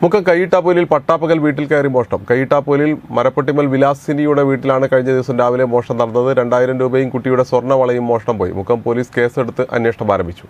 മുക്കം കയ്യിട്ടാപ്പൊലിൽ പട്ടാപ്പകൽ വീട്ടിൽ കയറി മോഷണം. കയ്യിട്ടാപ്പൊലിൽ മരപ്പെട്ടിമൽ വിലാസിനിയുടെ വീട്ടിലാണ് കഴിഞ്ഞ ദിവസം രാവിലെ മോഷണം നടന്നത്. 2000 രൂപയും കുട്ടിയുടെ സ്വർണ്ണവളയും മോഷണം പോയി. മുക്കം പോലീസ് കേസെടുത്ത് അന്വേഷണം ആരംഭിച്ചു.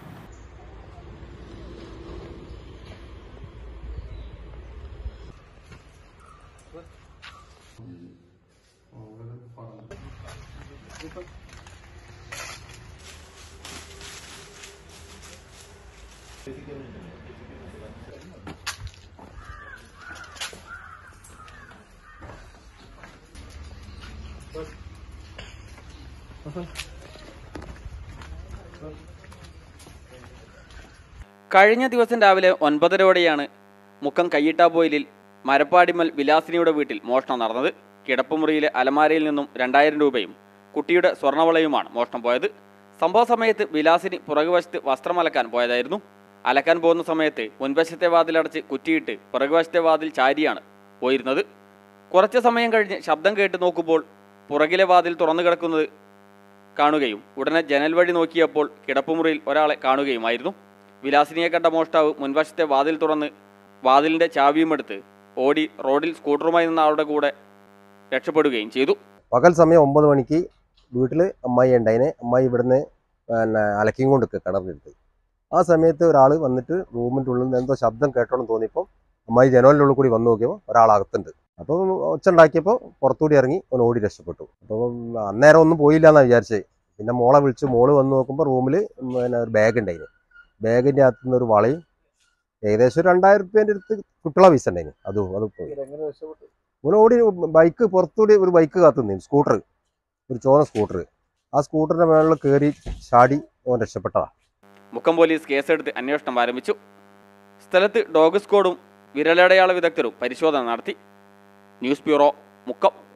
കഴിഞ്ഞ ദിവസം രാവിലെ 9:30 മുക്കം കയ്യിട്ടാപ്പൊയിലിൽ മരപ്പാടിമൽ വിലാസിനിയുടെ വീട്ടിൽ മോഷണം നടന്നത്. കിടപ്പുമുറിയിലെ അലമാരയിൽ നിന്നും 2000 രൂപയും കുട്ടിയുടെ സ്വർണ്ണവളയുമാണ് മോഷണം പോയത്. സംഭവ സമയത്ത് വിലാസിനി പുറകുവശത്ത് വസ്ത്രം അലക്കാൻ പോയതായിരുന്നു. അലക്കാൻ പോകുന്ന സമയത്ത് മുൻവശത്തെ വാതിലടച്ച് കുറ്റിയിട്ട് പുറകുവശത്തെ വാതിൽ ചാരിയാണ് പോയിരുന്നത്. കുറച്ച് സമയം കഴിഞ്ഞ് ശബ്ദം കേട്ട് നോക്കുമ്പോൾ പുറകിലെ വാതിൽ തുറന്നു കിടക്കുന്നത് കാണുകയും ഉടനെ ജനൽ വഴി നോക്കിയപ്പോൾ കിടപ്പുമുറിയിൽ ഒരാളെ കാണുകയുമായിരുന്നു. വിലാസിനിയെ കണ്ട മോഷ്ടാവ് മുൻവശത്തെ വാതിൽ തുറന്ന് വാതിലിൻ്റെ ചാവിയുമെടുത്ത് ഓടി റോഡിൽ സ്കൂട്ടറുമായി നിന്ന ആളുടെ കൂടെ രക്ഷപ്പെടുകയും ചെയ്തു. പകൽ സമയം 9 മണിക്ക് വീട്ടിൽ അമ്മായി ഉണ്ടായിനെ. അമ്മായി ഇവിടുന്ന് അലക്കിയും കൊണ്ട് കിണറിനെടുത്ത്. ആ സമയത്ത് ഒരാൾ വന്നിട്ട് റൂമിൻ്റെ ഉള്ളിൽ നിന്ന് എന്തോ ശബ്ദം കേട്ടോന്ന് തോന്നിയപ്പോൾ അമ്മായി ജനലിൻ്റെ ഉള്ളിൽ കൂടി വന്നു നോക്കിയപ്പോൾ ഒരാളകത്തുണ്ട്. അപ്പോൾ ഒച്ച ഉണ്ടാക്കിയപ്പോൾ പുറത്തുകൂടി ഇറങ്ങി അവൻ ഓടി രക്ഷപ്പെട്ടു. അപ്പോൾ അന്നേരം ഒന്നും പോയില്ല എന്നാണ് വിചാരിച്ചത്. പിന്നെ മോളെ വിളിച്ചു. മോള് വന്ന് നോക്കുമ്പോൾ റൂമിൽ ഒരു ബാഗ് ഉണ്ടായിന്. ബാഗിൻ്റെ അകത്തു നിന്ന് ഒരു വളയും ഏകദേശം ഒരു 2000 രൂപേൻ്റെ അടുത്ത് കുട്ടികളെ പൈസ ഉണ്ടായിന്. അത് പോയി. ഓൻ ഓടി ബൈക്ക് പുറത്തുകൂടി ഒരു ബൈക്ക് കാത്തുനിന്നു. സ്കൂട്ടർ, ഒരു ചോന്ന സ്കൂട്ടർ. ആ സ്കൂട്ടറിൻ്റെ മേളിൽ കയറി ചാടി ഓൻ രക്ഷപ്പെട്ടതാ. മുക്കം പോലീസ് കേസെടുത്ത് അന്വേഷണം ആരംഭിച്ചു. സ്ഥലത്ത് ഡോഗ് സ്ക്വാഡും വിരലടയാള വിദഗ്ധരും പരിശോധന നടത്തി. News bureau, Mukkam.